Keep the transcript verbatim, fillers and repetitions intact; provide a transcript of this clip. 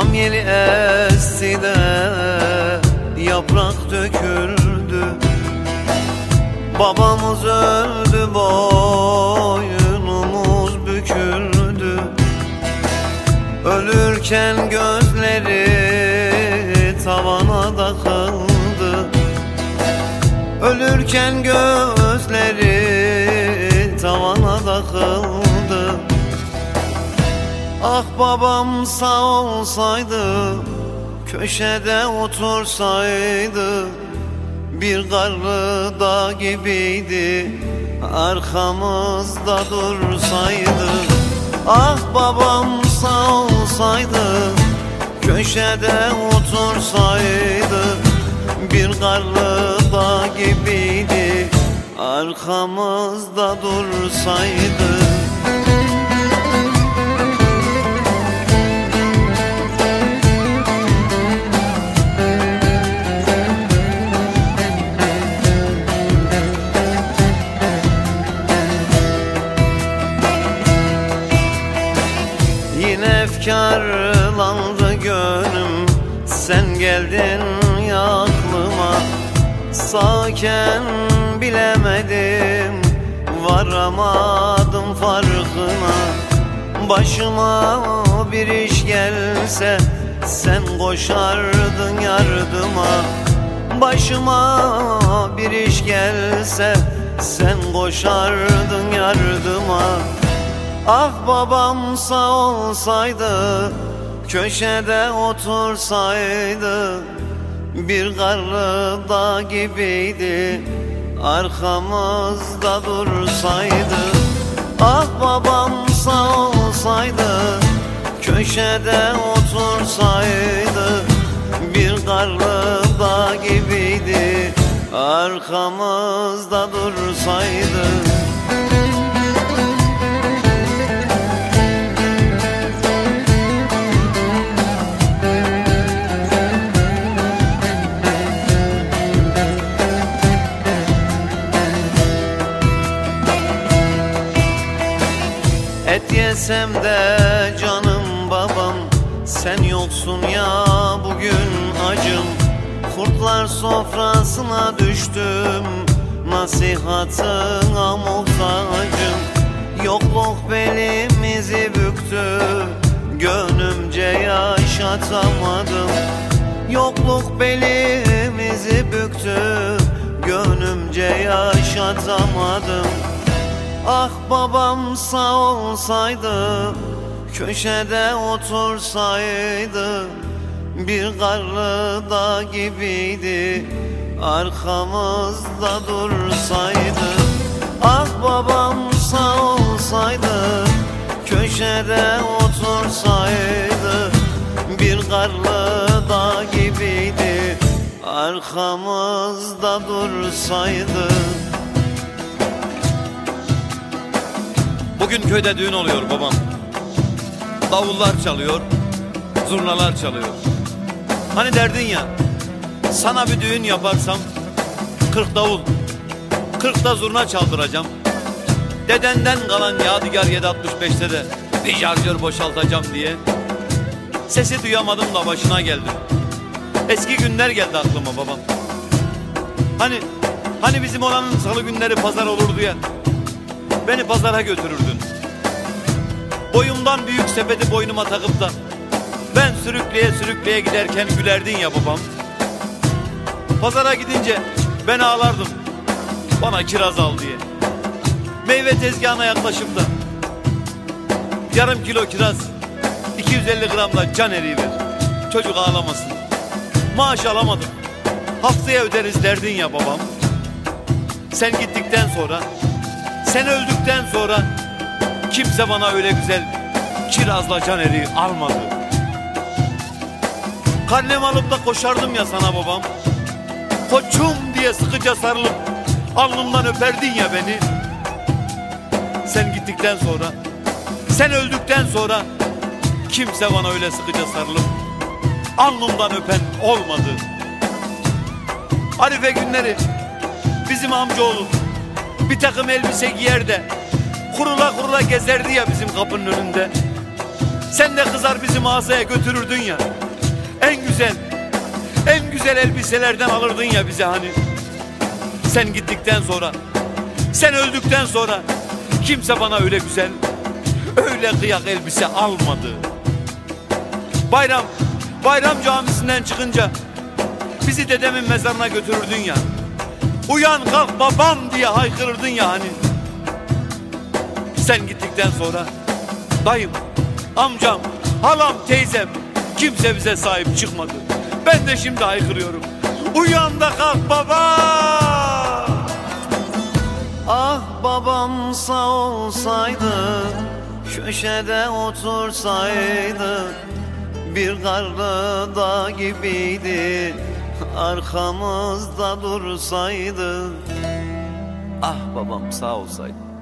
yeli esti de yaprak döküldü. Babamız öldü, boynumuz büküldü. Ölürken gözleri tavana takıldı. Ölürken gözleri tavana takıldı. Ah babam sağ olsaydı, köşede otursaydı, bir karlı dağ gibiydi, arkamızda dursaydı. Ah babam sağ olsaydı, köşede otursaydı, bir karlı dağ gibiydi, arkamızda dursaydı. Yine efkarlandı gönlüm, sen geldin ya aklıma. Sağken bilemedim, varamadım farkına. Başıma bir iş gelse, sen koşardın yardıma. Başıma bir iş gelse, sen koşardın yardıma. Ah babam sağ olsaydı, köşede otursaydı, bir karlı dağ gibiydi, arkamızda dursaydı. Ah babam sağ olsaydı, köşede otursaydı, bir karlı dağ gibiydi, arkamızda dursaydı. Et yesem de canım babam, sen yoksun ya bugün acım. Kurtlar sofrasına düştüm, nasihatına muhtacım. Yokluk belimizi büktü, gönlümce yaşatamadım. Yokluk belimizi büktü, gönlümce yaşatamadım. Ah babam sağ olsaydı, köşede otursaydı, bir karlı dağ gibiydi, arkamızda dursaydı. Ah babam sağ olsaydı, köşede otursaydı, bir karlı dağ gibiydi, arkamızda dursaydı. Bugün köyde düğün oluyor babam. Davullar çalıyor, zurnalar çalıyor. Hani derdin ya, sana bir düğün yaparsam kırk davul, kırk da zurna çaldıracağım. Dedenden kalan yadigar yedi altmış beşte de bir şarjör boşaltacağım diye. Sesi duyamadım da başına geldim. Eski günler geldi aklıma babam. Hani, hani bizim oranın salı günleri pazar olurdu ya. Beni pazara götürürdün. Boyumdan büyük sepeti boynuma takıp da ben sürükleye sürükleye giderken gülerdin ya babam. Pazara gidince ben ağlardım, bana kiraz al diye. Meyve tezgahına yaklaşıp da yarım kilo kiraz, iki yüz elli gramla can eriği ver, çocuk ağlamasın. Maaş alamadım, haftaya öderiz derdin ya babam. Sen gittikten sonra, sen öldükten sonra kimse bana öyle güzel kirazla can eriği almadı. Karnemi alıp da koşardım ya sana babam. Koçum diye sıkıca sarılıp alnımdan öperdin ya beni. Sen gittikten sonra, sen öldükten sonra kimse bana öyle sıkıca sarılıp alnımdan öpen olmadı. Arife günleri bizim amcaoğlu bir takım elbise giyer de kurula kurula gezerdi ya bizim kapının önünde. Sen de kızar bizi mağazaya götürürdün ya. En güzel, en güzel elbiselerden alırdın ya bize hani. Sen gittikten sonra, sen öldükten sonra kimse bana öyle güzel, öyle kıyak elbise almadı. Bayram, bayram camisinden çıkınca bizi dedemin mezarına götürürdün ya. Uyan kalk babam diye haykırırdın ya hani. Sen gittikten sonra dayım, amcam, halam, teyzem kimse bize sahip çıkmadı. Ben de şimdi haykırıyorum. Uyan da kalk baba. Ah babam sağ olsaydı, köşede otursaydı, bir karlı dağ gibiydi, arkamızda dursaydı. Ah babam sağ olsaydı.